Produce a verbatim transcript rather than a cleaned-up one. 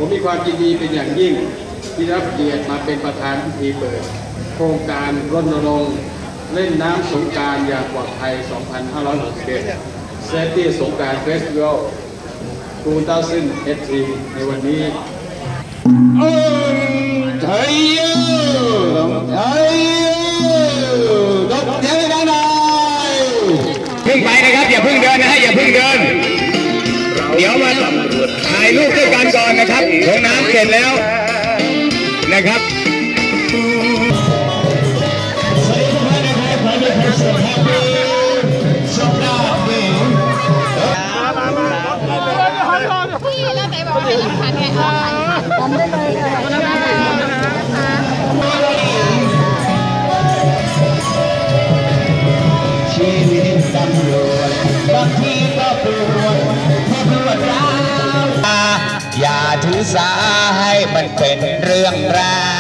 ผมมีความยินดีเป็นอย่างยิ่งที่รับเกียรติมาเป็นประธานพิธีเปิดโครงการรณรงค์เล่นน้ำสงกรานต์อย่างปลอดภัย สองพันห้าร้อยหกสิบเอ็ด Safety สงกรานต์ Festival สองพันสิบเอ็ด ในวันนี้ไทยไทยดอกเทนานายพึ่งไปนะครับอย่าพึ่งเดินนะฮะอย่าพึ่งเดินเดี๋ยวมาถ่ายรูปด้วยกันก่อนนะครับลงน้ำเสร็จแล้วนะครับพี่แล้วไหนบอกให้ยังทันไงอ๋อทันได้เลยชีวิตตำรวจบางทีก็ปวดเพราะปวดร้าวอย่าถือสาให้มันเป็นเรื่องราว